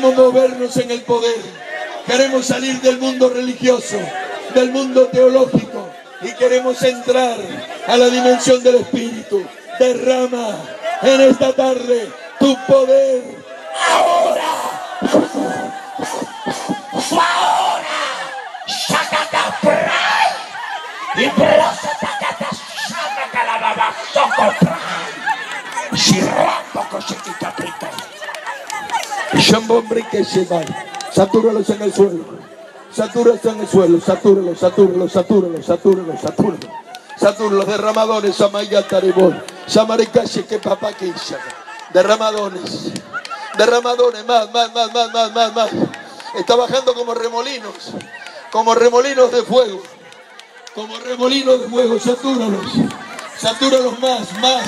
Queremos movernos en el poder. Queremos salir del mundo religioso, del mundo teológico, y queremos entrar a la dimensión del Espíritu. Derrama en esta tarde tu poder. Ahora. Y satúralos en el suelo. Satúralos en el suelo. Satúralos, satúralos, satúralos, satúralos, satúralos. Satúralos, derramadores, amayataribol. Samaricashe que papá que isha. Derramadores. Derramadores, más. Está bajando como remolinos de fuego. Como remolinos de fuego, satúralos. Satúralos más,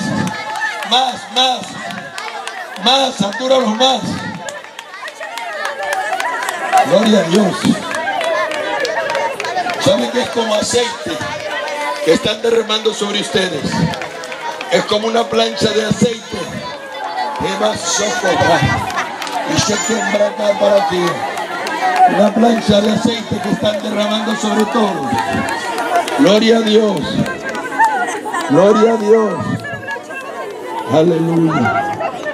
satúralos más. Gloria a Dios. ¿Saben que es como aceite que están derramando sobre ustedes? Es como una plancha de aceite que va a soplar y se quebra acá para ti. Una plancha de aceite que están derramando sobre todos. Gloria a Dios. Gloria a Dios. Aleluya.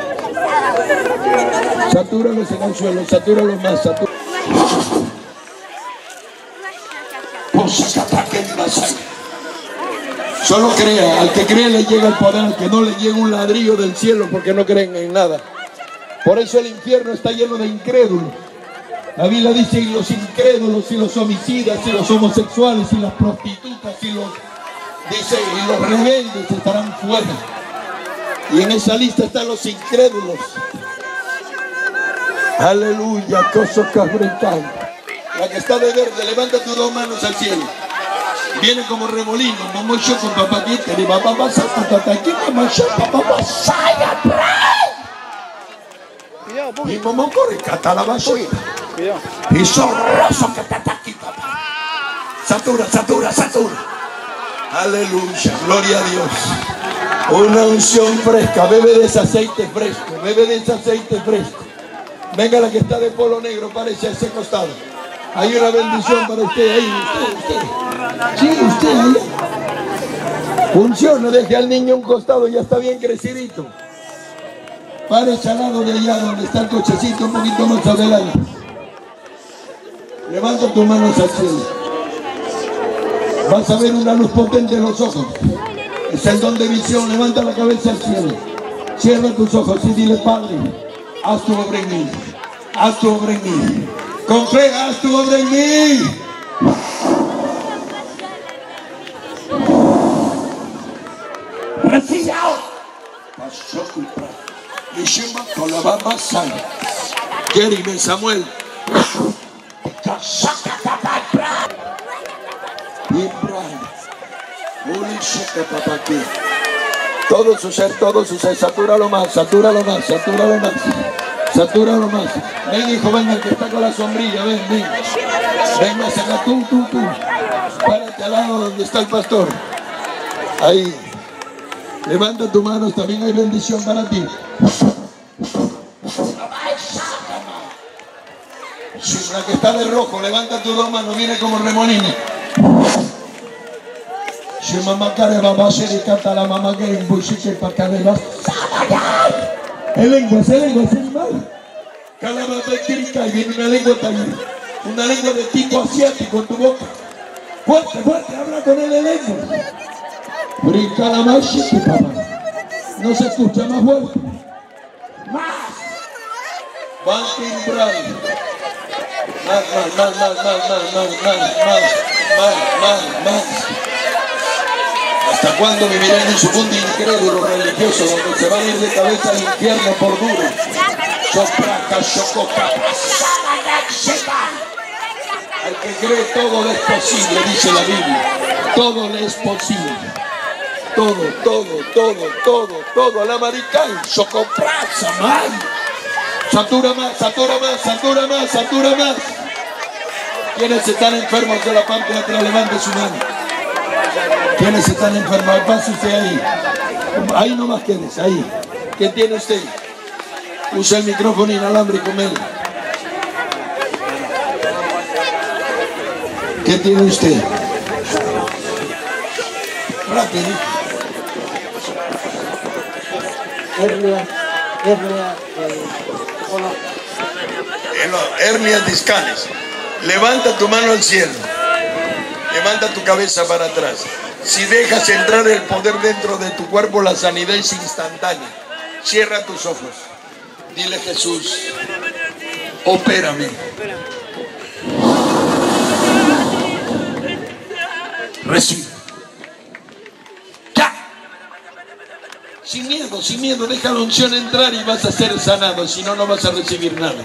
Satúralos en el suelo, satúralos más, Solo crea, al que cree le llega el poder, al que no le llega un ladrillo del cielo porque no creen en nada. Por eso el infierno está lleno de incrédulos. La Biblia dice, y los incrédulos, y los homicidas, y los homosexuales, y las prostitutas, y los rebeldes estarán fuera. Y en esa lista están los incrédulos. Aleluya, coso cabretán. La que está de verde, levanta tus dos manos al cielo. Viene como remolino, mamocho con papaquita, y papá pasa, papá saya, y mamá corre, cata la basura. Y sorroso que está aquí, papá. Satura. Aleluya, gloria a Dios. Una unción fresca, bebe de ese aceite fresco, Venga la que está de polo negro, párese a ese costado. Hay una bendición para usted ahí, usted. Sí, usted ahí. Funciona, deje al niño a un costado, ya está bien crecidito. Párese al lado de allá donde está el cochecito, un poquito más adelante. Levanta tus manos al cielo. Vas a ver una luz potente en los ojos. Es el don de visión. Levanta la cabeza al cielo. Cierra tus ojos y dile, Padre, haz tu obra en mí. Haz tu obra en mí. Con fe, haz tu obra en mí. Recibe ahora. Jeremy, Samuel. Todo su ser, satúralo más. Ven, hijo, ven, el que está con la sombrilla, ven. Ven más acá, tú. Párate al lado donde está el pastor. Ahí. Levanta tus manos, también hay bendición para ti. La que está de rojo, levanta tus dos manos, viene como remolino. Si mamá care va a ser y canta la mamá que en buchiche para que le va. El lengua, es animal. Calababa y viene una lengua también. Una lengua de tipo asiático en tu boca. Fuerte, habla con él en lengua. Brinca la machiche, papá. No se escucha más fuerte. Más. Van timbrando. Más. ¿Hasta cuándo vivirán en su mundo incrédulo religioso donde se van a ir de cabeza al infierno por duro? Al que cree todo le es posible, dice la Biblia. Todo le es posible. Todo. La maricán, chocopraza, man. Satura más. ¿Quiénes están enfermos de la parte de atrás? Levante su mano. ¿Quiénes están enfermos? Pase usted ahí. Ahí nomás quédese, ahí. ¿Qué tiene usted? Usa el micrófono inalámbrico, men. ¿Qué tiene usted? Rápido. Hernias discales. Levanta tu mano al cielo. Levanta tu cabeza para atrás. Si dejas entrar el poder dentro de tu cuerpo, la sanidad es instantánea. Cierra tus ojos. Dile: Jesús, opérame. Recibe. Ya. Sin miedo, deja la unción entrar y vas a ser sanado. Si no, no vas a recibir nada.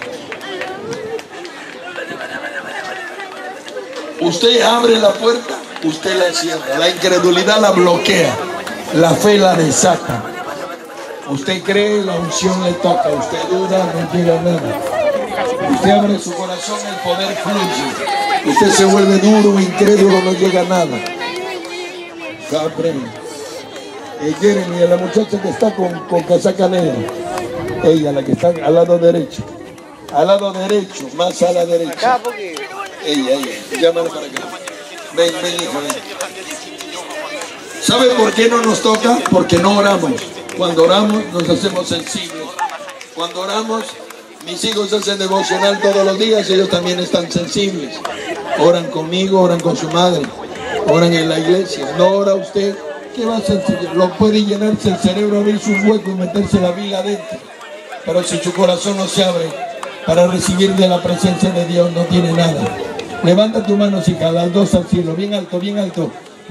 Usted abre la puerta, usted la cierra. La incredulidad la bloquea. La fe la desata. Usted cree, la unción le toca. Usted duda, no llega nada. Usted abre su corazón, el poder fluye. Usted se vuelve duro, incrédulo, no llega nada. Gabriel. Jeremy, la muchacha que está con casaca negra. Ella, la que está al lado derecho. Al lado derecho, más a la derecha. Ella, llámala para acá. Ven, hijo, ven. ¿Sabe por qué no nos toca? Porque no oramos. Cuando oramos nos hacemos sensibles. Cuando oramos, mis hijos hacen devocional todos los días, ellos también están sensibles. Oran conmigo, oran con su madre, oran en la iglesia. ¿No ora usted? ¿Qué va a hacer? Lo puede llenarse el cerebro, abrir sus huecos y meterse la vida adentro. Pero si su corazón no se abre para recibir de la presencia de Dios, no tiene nada. Levanta tu mano, hija, las dos al cielo, bien alto, bien alto.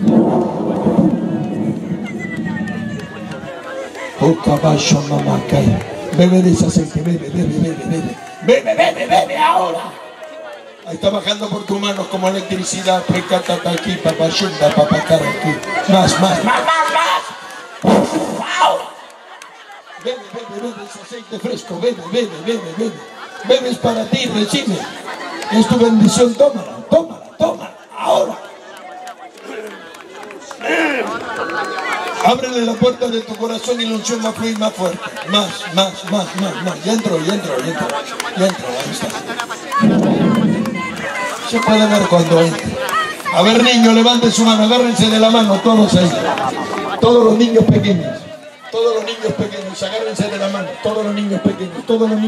Oh, caballo, mamá, cae. Bebe de ese aceite, bebe ahora. Ahí está bajando por tus manos como electricidad. Precátata aquí, papayunda, papacara aquí. Más. Bebe ese aceite fresco, bebe. Bebe es para ti, recibe. Es tu bendición, tómala, ahora. Ábrele la puerta de tu corazón y la unción va a fluir más fuerte. Más. Ya entró, ahí está. Se puede ver cuando entre. A ver, niños, levanten su mano, agárrense de la mano, todos ahí. Todos los niños pequeños, agárrense de la mano, todos los niños pequeños.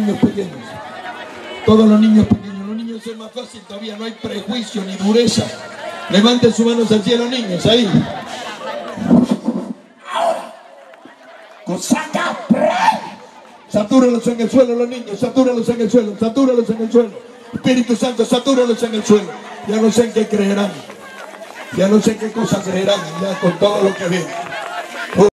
Los niños es más fácil todavía, no hay prejuicio ni dureza. Levanten sus manos al cielo, niños, ahí. Ahora. Cosaca, satúralos en el suelo, los niños, satúralos en el suelo. Espíritu Santo, satúralos en el suelo. Ya no sé en qué creerán. Ya no sé qué cosas creerán, ya con todo lo que ven.